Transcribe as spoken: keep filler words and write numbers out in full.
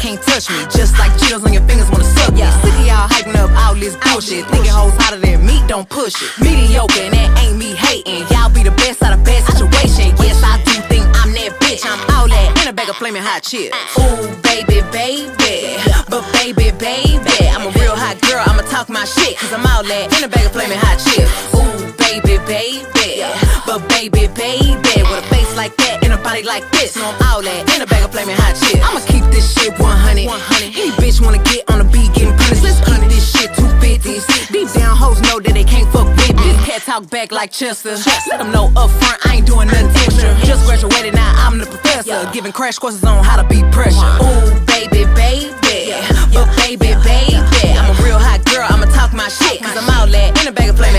can't touch me. Just like Cheetos on your fingers wanna suck me. Sick of y'all hyping up all this bullshit. Thinking hoes hotter than me, don't push it. Mediocre, and that ain't me hating. Y'all be the best out of bad situation. Yes, I do think I'm that bitch. I'm all that in a bag of flaming hot chips. Ooh, baby, baby, but baby, baby, I'm a real hot girl. I'ma talk my shit, cause I'm all that in a bag of flaming hot chips. Ooh, baby, baby, but baby, baby, with a face like that and a body like this, no, I'm all that in a bag of flaming hot chips. I'ma keep this shit one hundred. Any bitch wanna get on the beat getting punished. Let's keep this shit two fifties. Deep down hoes know that they can't fuck with me. This cat talk back like Chester. Let them know up front I ain't doing nothing extra. Just graduated, now I'm the professor, giving crash courses on how to beat pressure. Ooh, baby, baby, but baby, baby, I'm a real hot girl. I'ma talk my shit, cause I'm all that in a bag of flaming